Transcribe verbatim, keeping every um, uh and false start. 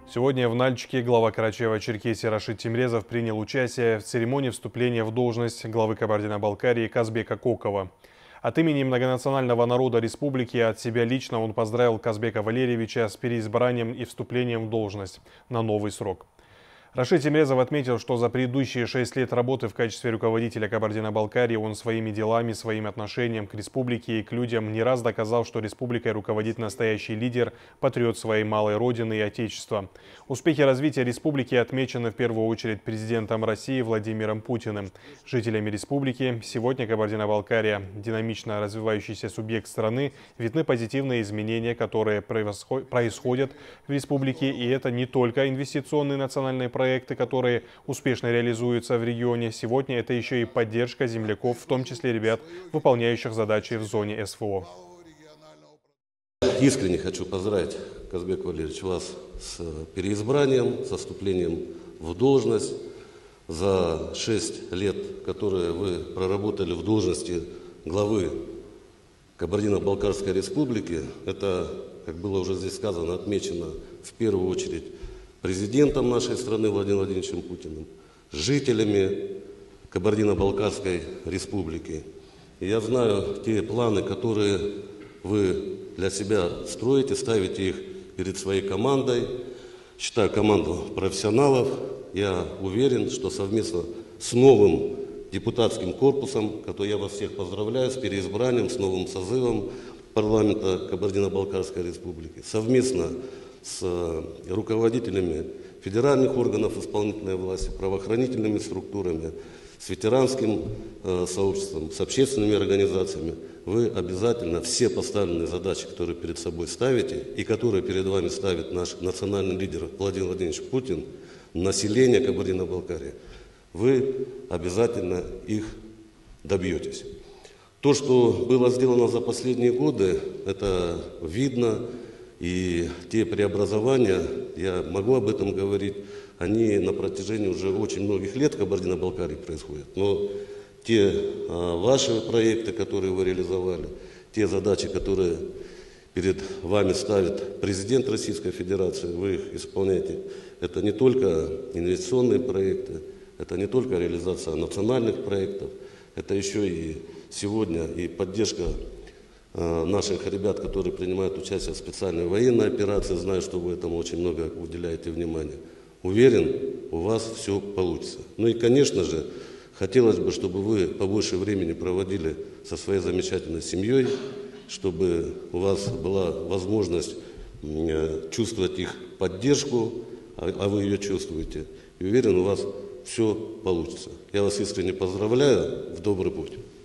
Сегодня в Нальчике глава Карачаево-Черкесии Рашид Тимрезов принял участие в церемонии вступления в должность главы Кабардино-Балкарии Казбека Кокова. От имени многонационального народа республики и от себя лично он поздравил Казбека Валерьевича с переизбранием и вступлением в должность на новый срок. Рашид Тимрезов отметил, что за предыдущие шесть лет работы в качестве руководителя Кабардино-Балкарии он своими делами, своим отношением к республике и к людям не раз доказал, что республикой руководит настоящий лидер, патриот своей малой родины и отечества. Успехи развития республики отмечены в первую очередь президентом России Владимиром Путиным. Жителями республики сегодня Кабардино-Балкария, динамично развивающийся субъект страны, видны позитивные изменения, которые происходят в республике, и это не только инвестиционные национальные проекты, проекты, которые успешно реализуются в регионе. Сегодня это еще и поддержка земляков, в том числе ребят, выполняющих задачи в зоне СВО. Искренне хочу поздравить, Казбек Валерьевич, вас с переизбранием, со вступлением в должность. За шесть лет, которые вы проработали в должности главы Кабардино-Балкарской республики, это, как было уже здесь сказано, отмечено в первую очередь президентом нашей страны Владимиром Владимировичем Путиным, жителями Кабардино-Балкарской республики. И я знаю те планы, которые вы для себя строите, ставите их перед своей командой. Считаю команду профессионалов. Я уверен, что совместно с новым депутатским корпусом, который я вас всех поздравляю с переизбранием, с новым созывом парламента Кабардино-Балкарской республики, совместно с руководителями федеральных органов исполнительной власти, правоохранительными структурами, с ветеранским э, сообществом, с общественными организациями, вы обязательно все поставленные задачи, которые перед собой ставите и которые перед вами ставит наш национальный лидер Владимир Владимирович Путин, население Кабардино-Балкарии, вы обязательно их добьетесь. То, что было сделано за последние годы, это видно. И те преобразования, я могу об этом говорить, они на протяжении уже очень многих лет в Кабардино-Балкарии происходят. Но те а, ваши проекты, которые вы реализовали, те задачи, которые перед вами ставит президент Российской Федерации, вы их исполняете. Это не только инвестиционные проекты, это не только реализация национальных проектов, это еще и сегодня и поддержка наших ребят, которые принимают участие в специальной военной операции. Знаю, что вы этому очень много уделяете внимания. Уверен, у вас все получится. Ну и, конечно же, хотелось бы, чтобы вы побольше времени проводили со своей замечательной семьей, чтобы у вас была возможность чувствовать их поддержку, а вы ее чувствуете. И уверен, у вас все получится. Я вас искренне поздравляю. В добрый путь.